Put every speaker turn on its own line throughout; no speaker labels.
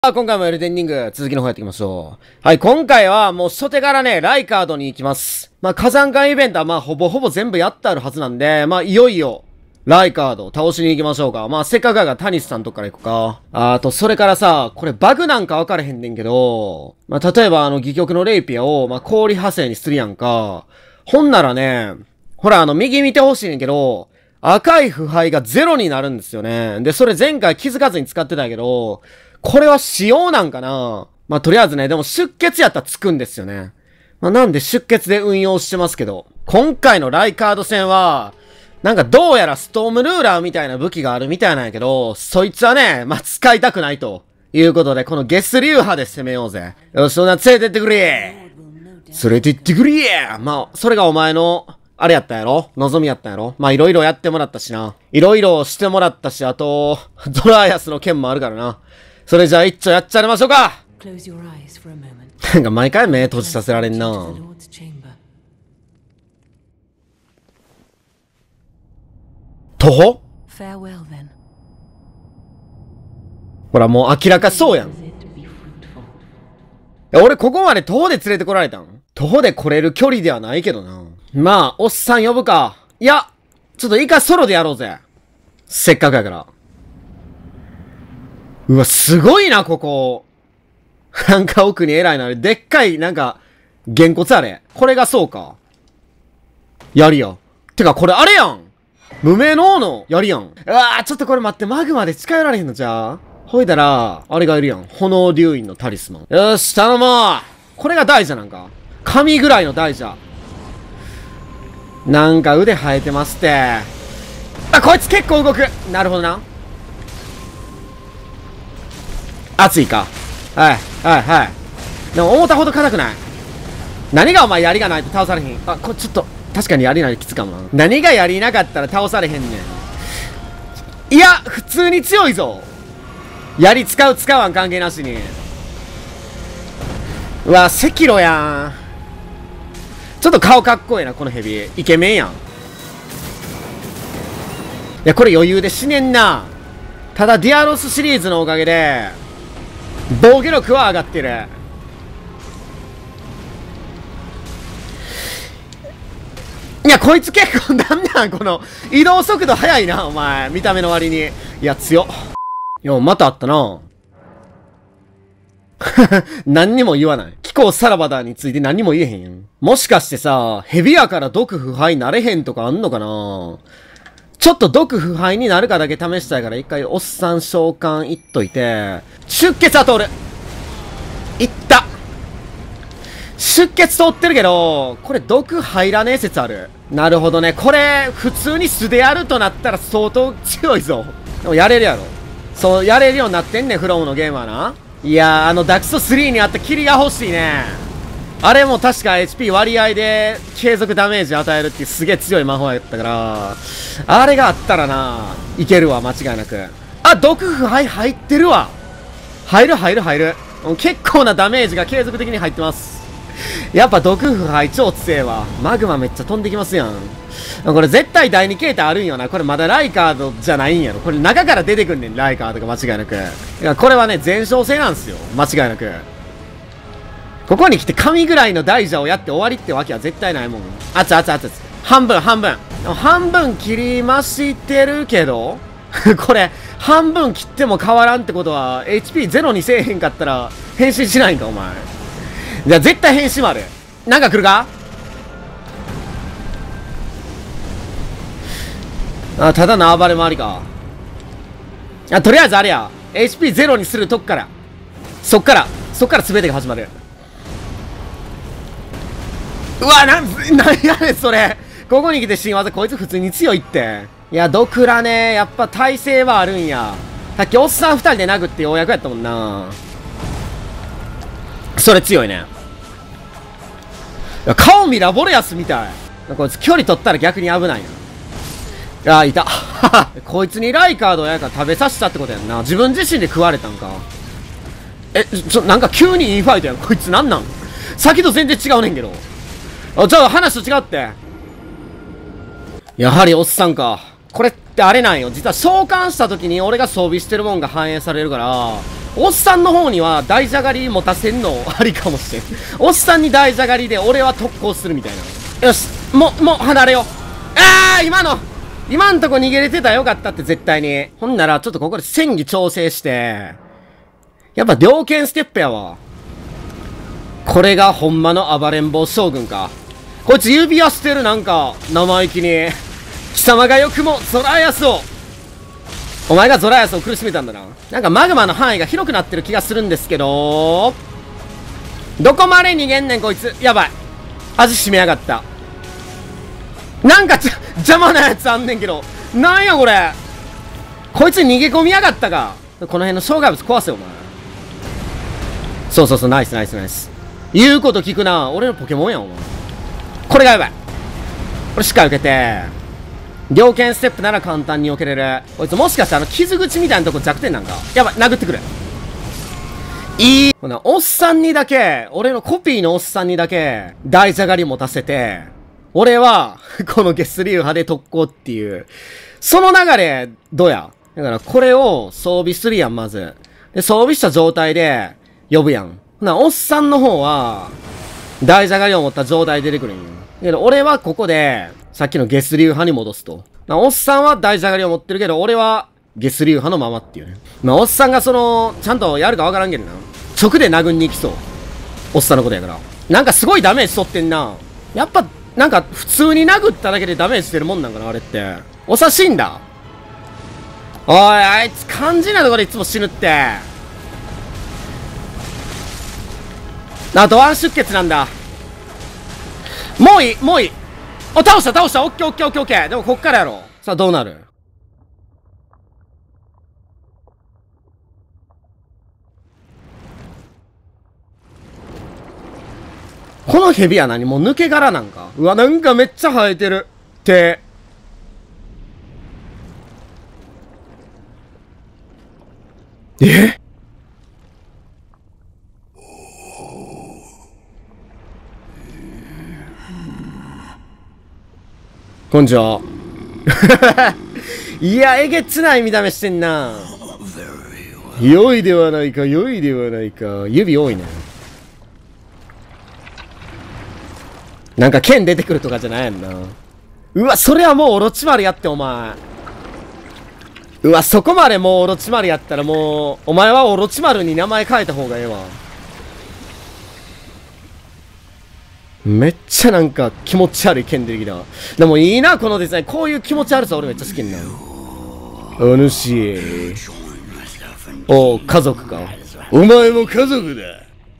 今回もエルデンリング続きの方やっていきましょう。はい、今回はもう初手からね、ライカードに行きます。火山間イベントはほぼほぼ全部やってあるはずなんで、いよいよ、ライカード倒しに行きましょうか。せっかくやからタニスさんとこから行こうか。それからさ、これバグなんか分からへんねんけど、例えば戯曲のレイピアを、氷派生にするやんか。ほんならね、ほら右見てほしいねんけど、赤い腐敗がゼロになるんですよね。で、それ前回気づかずに使ってたけど、これは仕様なんかな？とりあえずね、でも出血やったらつくんですよね。なんで出血で運用してますけど、今回のライカード戦は、なんかどうやらストームルーラーみたいな武器があるみたいなんやけど、そいつはね、使いたくないということで、このゲス流派で攻めようぜ。よし、そんな連れてってくれ！連れてってくれ！それがお前の、あれやったんやろ？望みやったんやろ？いろいろやってもらったしな。いろいろしてもらったし、あと、ドライアスの剣もあるからな。それじゃあ一丁やっちゃいましょうか。なんか毎回目閉じさせられんな。徒歩？ほらもう明らかそうやん。俺ここまで徒歩で連れてこられたん？徒歩で来れる距離ではないけどな。おっさん呼ぶか。いや、ちょっとイカソロでやろうぜ。せっかくやから。うわ、すごいな、ここ。なんか奥に偉いな。でっかい、なんか、げんこつあれ。これがそうか。槍や。てか、これあれやん。無名の王の槍やん。うわー、ちょっとこれ待って、マグマで近寄られへんのじゃあ。ほいだら、あれがいるやん。炎流院のタリスマン。よし、頼もう。これが大蛇なんか。神ぐらいの大蛇。なんか腕生えてますって。こいつ結構動く。なるほどな。熱いか。はい。でも思ったほど硬くない。何がお前槍がないと倒されへん。ちょっと、確かに槍ないときつかもな。何が槍なかったら倒されへんねん。いや、普通に強いぞ。槍使う使わん関係なしに。うわ、赤炉やん。ちょっと顔かっこいいな、このヘビ。イケメンやん。いや、これ余裕で死ねんな。ただ、ディアロスシリーズのおかげで、防御力は上がってる。いや、こいつ結構なんこの、移動速度速いな、お前。見た目の割に。いや、強っ。またあったな。何にも言わない。気候サラバダーについて何にも言えへんやん。もしかしてさ、ヘビやから毒腐敗なれへんとかあんのかな？ちょっと毒腐敗になるかだけ試したいから一回おっさん召喚いっといて、出血は通る。いった。出血通ってるけど、これ毒入らねえ説ある。なるほどね。これ、普通に素でやるとなったら相当強いぞ。でもやれるやろ。そう、やれるようになってんねん、フロムのゲームはな。いやー、ダクソ3にあった霧が欲しいね。あれも確か HP 割合で継続ダメージ与えるっていうすげえ強い魔法やったから、あれがあったらな、いけるわ、間違いなく。毒腐敗入ってるわ。入る。結構なダメージが継続的に入ってます。やっぱ毒腐敗超強えわ。マグマめっちゃ飛んできますやん。これ絶対第2形態あるんよな。これまだライカードじゃないんやろ。これ中から出てくんねん、ライカードが間違いなく。いや、これはね、前哨戦なんすよ。間違いなく。ここに来て神ぐらいの大蛇をやって終わりってわけは絶対ないもん。半分切りましてるけどこれ、半分切っても変わらんってことは、HP ゼロにせえへんかったら、変身しないんか、お前。じゃあ絶対変身もある。なんか来るか？ただの暴れ回りか。とりあえずあれや。HP ゼロにするとこから。そっから全てが始まる。うわ、なんやねん、それ。ここに来て新技、こいつ普通に強いって。いや、ドクラね、やっぱ耐性はあるんや。さっきおっさん2人で殴ってようやくやったもんな。それ強いね。いや、顔見ラボレアスみたい。こいつ距離取ったら逆に危ないな。いた。こいつにライカードやから食べさせたってことやんな。自分自身で食われたんか。なんか急にインファイトやん。こいつなん先と全然違うねんけど。話と違って。やはりおっさんか。これってあれなんよ。実は召喚した時に俺が装備してるもんが反映されるから、 おっさんの方には大じゃがり持たせんのありかもしれん。おっさんに大じゃがりで俺は特攻するみたいな。よし、もう離れよう。今んとこ逃げれてたらよかったって絶対に。ほんならちょっとここで戦技調整して、やっぱ猟犬ステップやわ。これがほんまの暴れん坊将軍か。こいつ指輪してるなんか生意気に。貴様がよくもゾラヤスを、お前がゾラヤスを苦しめたんだな。なんかマグマの範囲が広くなってる気がするんですけど、どこまで逃げんねんこいつ。やばい、味しめやがった。なんか邪魔なやつあんねんけど、なんやこれ。こいつ逃げ込みやがったか。この辺の障害物壊せよお前。そうそうそう、ナイスナイスナイス。言うこと聞くな。俺のポケモンやんお前。これがやばい。これしっかり受けて、猟犬ステップなら簡単に避けれる。こいつもしかして傷口みたいなとこ弱点なんか。やばい、殴ってくる。ほな、おっさんにだけ、俺のコピーのおっさんにだけ大じゃがり持たせて、俺はこのゲスリュー派で特攻っていう、その流れどうや。だからこれを装備するやんまず。で装備した状態で呼ぶやん。ほな、おっさんの方は大じゃがりを持った状態で出てくるんよ。けど俺はここでさっきのゲスリュー派に戻すと。おっさんは大じゃがりを持ってるけど、俺はゲスリュー派のままっていうね。おっさんがちゃんとやるかわからんけどな。直で殴んに行きそう。おっさんのことやから。なんかすごいダメージ取ってんな。やっぱ、なんか普通に殴っただけでダメージしてるもんなんかな、あれって。お刺しんだ。おい、あいつ肝心なところでいつも死ぬって。あとワン出血なんだ。もういい、もういい。お、倒した、オッケーオッケーオッケーオッケー。でもこっからやろ。さあどうなる。このヘビは何、もう抜け殻なんか。うわ、なんかめっちゃ生えてる。ってこんにちは。いや、えげつない見た目してんな。良いではないか、良いではないか。指多いね。なんか剣出てくるとかじゃないやんな。うわ、それはもうオロチマルやって、お前。うわ、そこまでもうオロチマルやったらもう、お前はオロチマルに名前変えた方がええわ。めっちゃなんか気持ち悪い剣出てきた。でもいいな、このデザイン。こういう気持ち悪さ俺めっちゃ好きになる。お主。おう、家族か。お前も家族だ。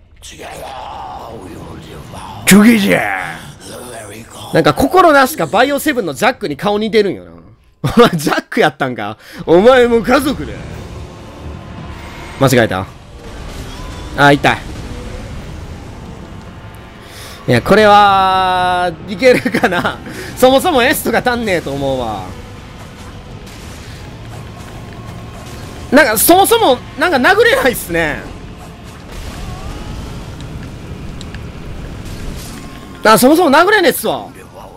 トゲじゃ。なんか心なしかバイオセブンのジャックに顔似てるんよな。お前ジャックやったんか。お前も家族だ。間違えた。あ、痛い。いや、これは、いけるかな。そもそも S とか足んねえと思うわ。なんか、そもそも、なんか殴れないっすね。あ、そもそも殴れねえっすわ。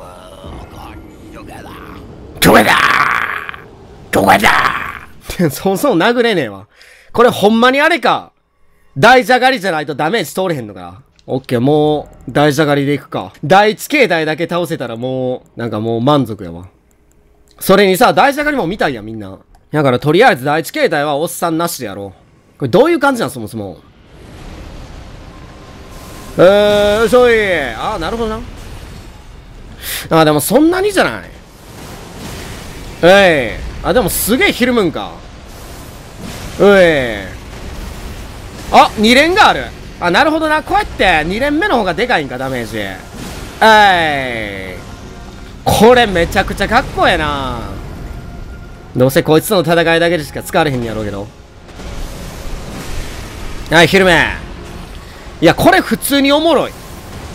トゲだトゲだそもそも殴れねえわ。これほんまにあれか。大じゃがりじゃないとダメージ通れへんのか。オッケー、もう、大じゃがりでいくか。第一形態だけ倒せたらもう、なんかもう満足やわ。それにさ、大じゃがりも見たいやん、みんな。だからとりあえず第一形態はおっさんなしでやろう。これどういう感じなんそもそも。よいしょい。ああ、なるほどな。あ、でもそんなにじゃない。あ、でもすげえひるむんか。あ、2連がある。あ、なるほどな。こうやって2連目の方がでかいんか、ダメージ。これめちゃくちゃかっこええな。どうせこいつとの戦いだけでしか使われへんやろうけど。はい、ひるめ。いや、これ普通におもろい。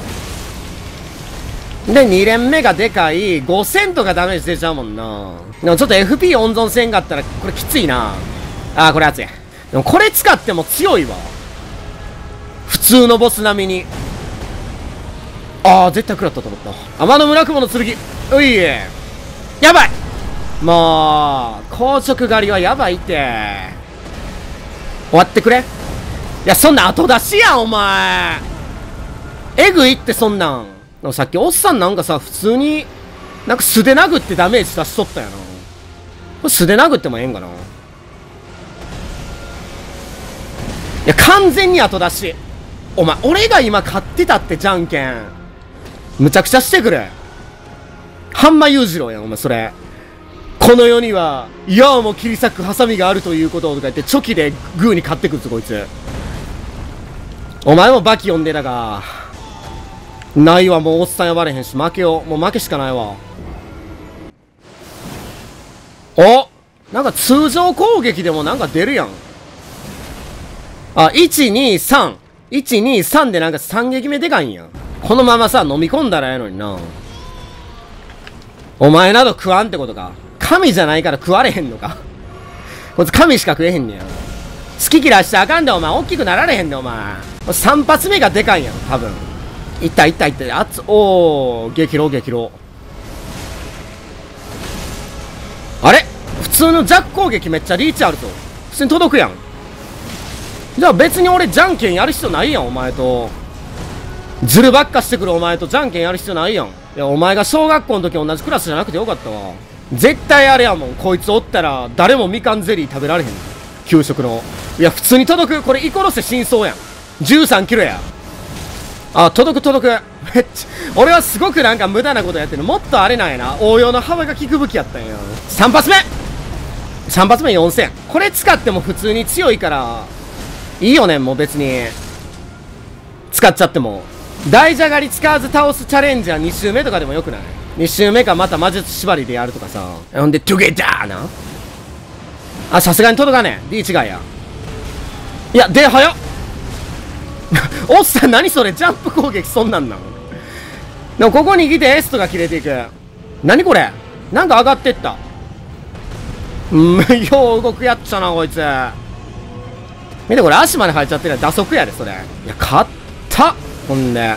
で、2連目がでかい。5000とかダメージ出ちゃうもんな。でもちょっと FP 温存せんかったら、これきついな。あー、これ熱い。でもこれ使っても強いわ。普通のボス並みに。あー、絶対食らったと思った。天の村雲の剣。うい。やばい。もう、硬直狩りはやばいって。 終わってくれ。いや、そんな後出しやん、お前。えぐいって、そんなん。さっきおっさんなんかさ、普通に、なんか素で殴ってダメージ出しとったやな。これ素で殴ってもええんかな。いや、完全に後出し。お前、俺が今勝ってたって、じゃんけん。むちゃくちゃしてくれ。ハンマ裕次郎やん、お前、それ。この世には、矢をも切り裂くハサミがあるということをとか言って、チョキでグーに勝ってくるぞ、こいつ。お前もバキ呼んでたが。ないわ、もうおっさん呼ばれへんし、負けよう。もう負けしかないわ。お、なんか通常攻撃でもなんか出るやん。あ、1、2、3。1、2、3でなんか3撃目でかいんや。このままさ、飲み込んだらええのにな。お前など食わんってことか。神じゃないから食われへんのか。こいつ神しか食えへんねや。好き嫌いしてあかんで、お前。大きくなられへんで、お前。3発目がでかいんやろ、多分。いったいったいった。おー、激ロ激ロ。あれ普通の弱攻撃めっちゃリーチあるぞ。普通に届くやん。じゃあ別に俺じゃんけんやる必要ないやん、お前と。ズルばっかしてくるお前とじゃんけんやる必要ないやん。いや、お前が小学校の時同じクラスじゃなくてよかったわ。絶対あれやもん。こいつおったら誰もみかんゼリー食べられへん。給食の。いや、普通に届く。これイコロセ真相やん。13キロや。あ、届く届く。めっちゃ、俺はすごくなんか無駄なことやってる。もっとあれなんやな。応用の幅が効く武器やったんや。3発目 !3 発目4000。これ使っても普通に強いから、いいよね、もう別に。使っちゃっても。大じゃがり使わず倒すチャレンジャー2周目とかでもよくない ?2 周目かまた魔術縛りでやるとかさ。ほんで、トゥゲダーな。あ、さすがに届かねえ。D 違いや。いや、で、早っおっさん、何それジャンプ攻撃そんなんなん。でもここに来て S とか切れていく。何これなんか上がってった。よう動くやっちゃな、こいつ。見てこれ足まで生えちゃってるやん。打足やで、それ。いや、勝ったほんで。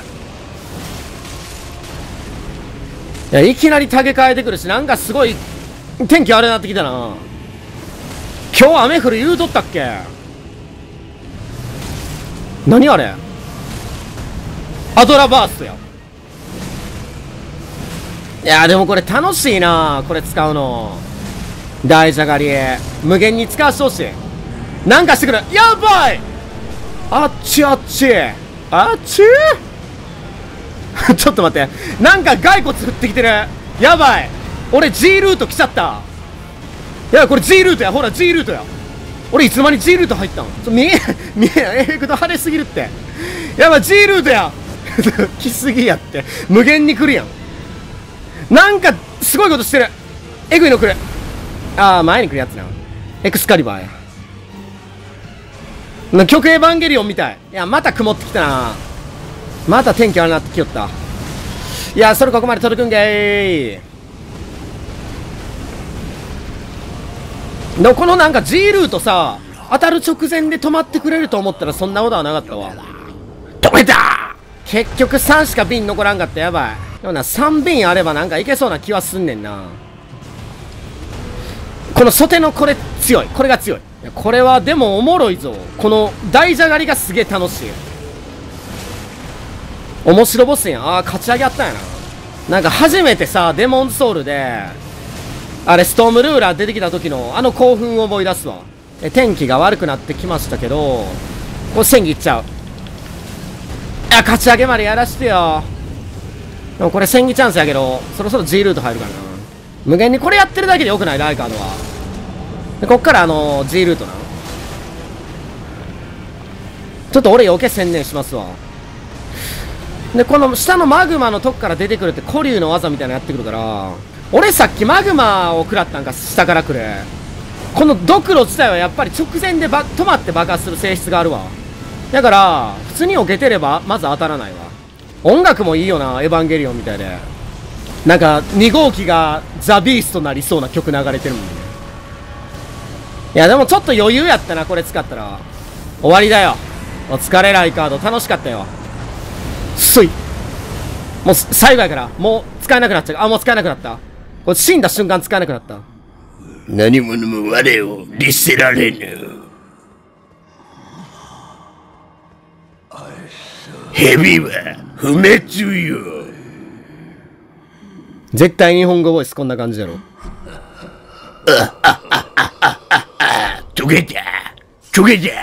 いや、いきなりタゲ変えてくるし、なんかすごい、天気悪くなってきたな。今日雨降る言うとったっけ。何あれアドラバーストや。いやでもこれ楽しいな、これ使うの。大じゃがり無限に使わせてほしい。なんかしてくる。やばいあっちあっちあっちちょっと待って、なんか骸骨降ってきてる。やばい、俺 G ルート来ちゃった。いやこれ G ルートや、ほら G ルートや。俺いつまに G ルート入ったん。見えくと派手すぎるって。やばい G ルートや来すぎやって。無限に来るやん。なんかすごいことしてる。エグいの来る。ああ、前に来るやつな。エクスカリバーや。極エヴァンゲリオンみたい。いや、また曇ってきたな。また天気悪なってきよった。いや、それここまで届くんけー。のこのなんか G ルートさ、当たる直前で止まってくれると思ったらそんなことはなかったわ。止めた結局3しか瓶残らんかった。やばい。でもな、3瓶あればなんかいけそうな気はすんねんな。この袖のこれ強い。これが強い。いやこれはでもおもろいぞ。この大じゃがりがすげえ楽しい。面白ボスやん。ああ、勝ち上げあったんやな。なんか初めてさ、デモンズソウルで、あれ、ストームルーラー出てきた時のあの興奮を思い出すわ。天気が悪くなってきましたけど、これ戦技いっちゃう。いや、勝ち上げまでやらしてよ。でもこれ戦技チャンスやけど、そろそろ G ルート入るからな。無限にこれやってるだけでよくないライカードは。で、こっからG ルートな。ちょっと俺余計専念しますわ。で、この下のマグマのとこから出てくるって古竜の技みたいなのやってくるから、俺さっきマグマを食らったんか、下から来る。このドクロ自体はやっぱり直前で止まって爆発する性質があるわ。だから、普通に避けてれば、まず当たらないわ。音楽もいいよな、エヴァンゲリオンみたいで。なんか、2号機がザ・ビーストなりそうな曲流れてるもんね。いや、でもちょっと余裕やったな、これ使ったら。終わりだよ。お疲れライカード、楽しかったよ。すい。もう最後やから、もう使えなくなっちゃう。あ、もう使えなくなった。これ死んだ瞬間使えなくなった。
何者も我を律せられぬ。 蛇は不滅よ。
絶対日本語ボイスこんな感じやろ。
トゲだトゲだ。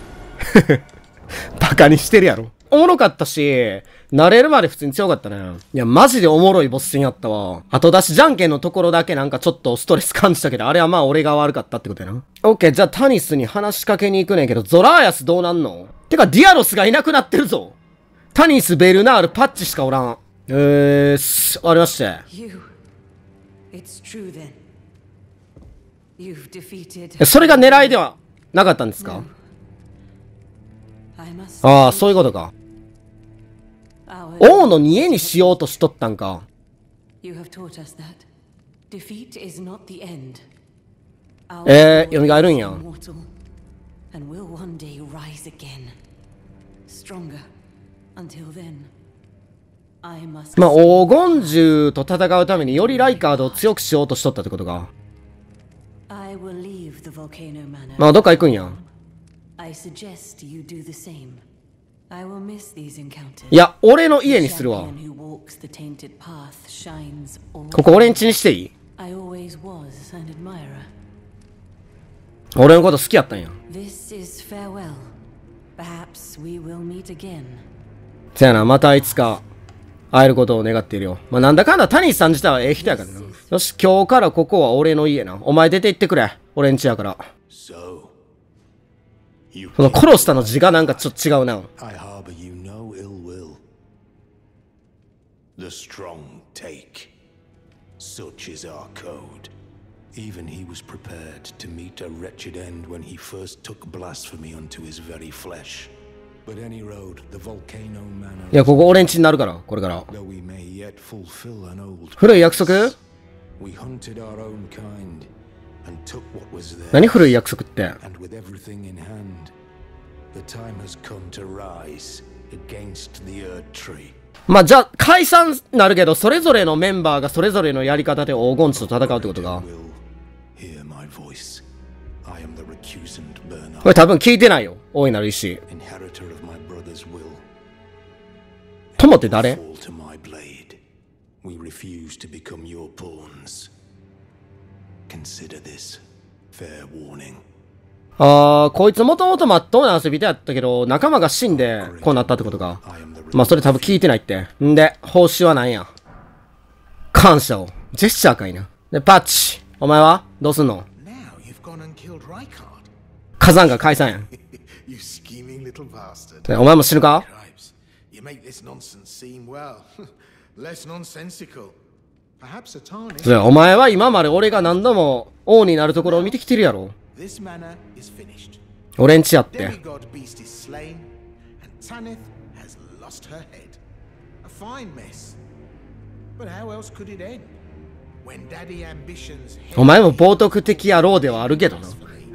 バカにしてるやろ。おもろかったし、慣れるまで普通に強かったね。いや、マジでおもろいボス戦やったわ。後出しじゃんけんのところだけなんかちょっとストレス感じたけど、あれはまあ俺が悪かったってことやな。オッケー、じゃあタニスに話しかけに行くねんけど、ゾラーヤスどうなんの？てか、ディアロスがいなくなってるぞ。タニス、ベルナール、パッチしかおらん。終わりまして。それが狙いではなかったんですか？ああ、そういうことか。王の家にしようとしとったんか。蘇るんや。まあ、黄金獣と戦うためによりライカードを強くしようとしとったってことか。まあ、どっか行くんや。いや、俺の家にするわ。ここ俺ん家にしていい？俺のこと好きやったんや。せやな、またいつか会えることを願っているよ。まあ、なんだかんだタニスさん自体はええ人やからな。よし、今日からここは俺の家な。お前出て行ってくれ。俺ん家やから。この殺したの字がなんかちょっと違うな。The strong take. Such is our code. Even he was prepared to meet a wretched end when he first took blasphemy unto his very flesh. But any road, the volcano manor. いや、ここ俺ん家になるから、これから。古い約束？何古い約束って。まあ、じゃあ、解散なるけど、それぞれのメンバーがそれぞれのやり方で黄金地と戦うってことか。これ多分聞いてないよ。大いなる石。友って誰？こいつもともとまっとうな遊びでやったけど、仲間が死んで、こうなったってことか。まあ、それ多分聞いてないって。んで、報酬は何や？感謝を。ジェスチャーかいな。で、パッチ。お前はどうすんの？火山が解散やん。お前も死ぬか？お前は今まで俺が何度も王になるところを見てきてるやろ。俺んちやって。お前も冒涜的野郎ではあるけどな。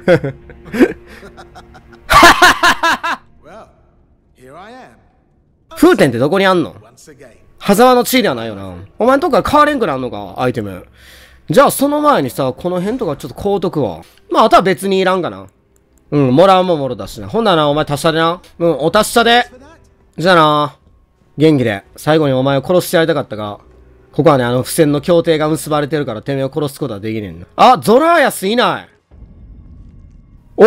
風天ってどこにあんの？狭間の地ではないよな。お前んとこから変われんくなんのか、アイテム。じゃあその前にさ、この辺とかちょっと買うとくわ。まあ、あとは別にいらんかな。うん、もらうももろだしな。ほんならお前達者でな。うん、お達者で。じゃあな。元気で。最後にお前を殺してやりたかったが、ここはね、不戦の協定が結ばれてるからてめえを殺すことはできねえんだ。あ、ゾラーヤスいない。お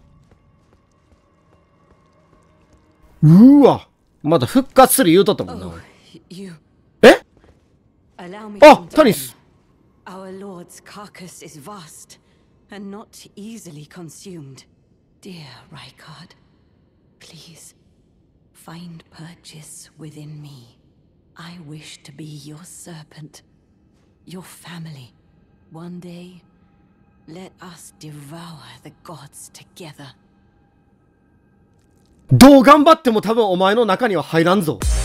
お！うわ。まだ復活する言うとったもんな。え？あ、タニス。Our Lord's carcass is vast and not easily consumed. Dear Rykard, please find purchase within me. I wish to be your serpent, your family. One day, let us devour the gods together. どう頑張っても多分お前の中には入らんぞ。